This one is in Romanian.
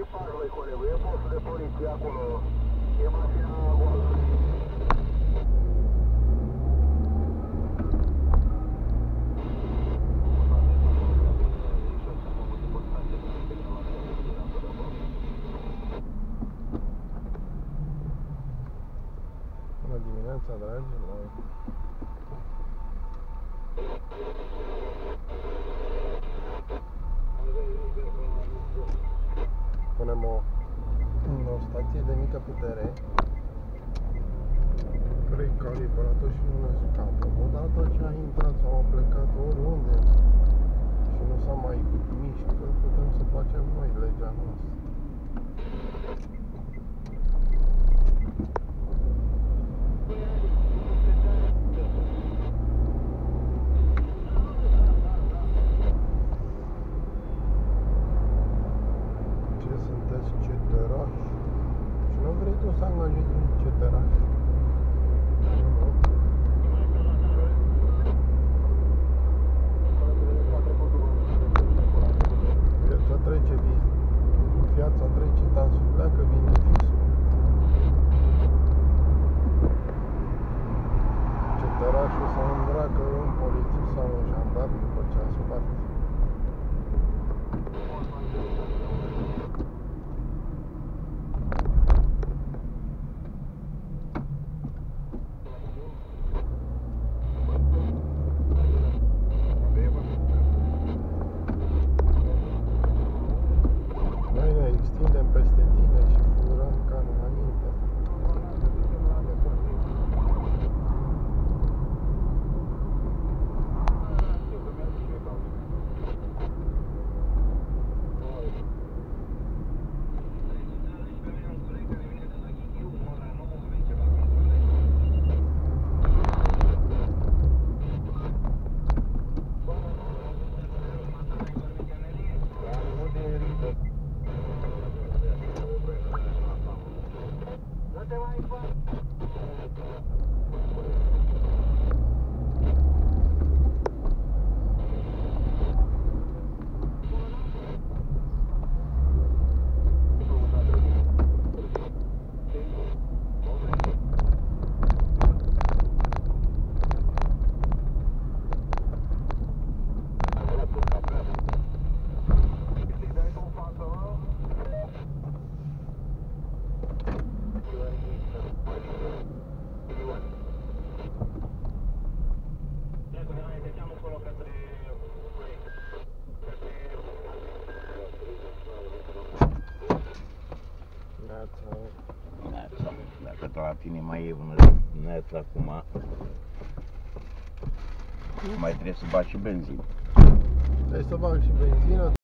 echipajului, colegul, e postul de poliție acolo, e mașina goală. Bună dimineața, dragilor! Punem o stație de mică putere, recalibrată și nu ne scapă. Odată ce a intrat sau a plecat oriunde și nu s-a mai mișcă, putem să facem noi legea noastră. Cetărași. Și nu vrei tu să angajezi un cetăraș? Nu. Viața trece, viața trece, dansul pleacă, vine visul. Cetărașul se îmbracă un polițist sau un jandarm după ce a spart. Extindem peste tine și furăm ca înainte. Dacă la tine mai e un net acum, mai trebuie să bagi și benzină. Trebuie să bag și benzină.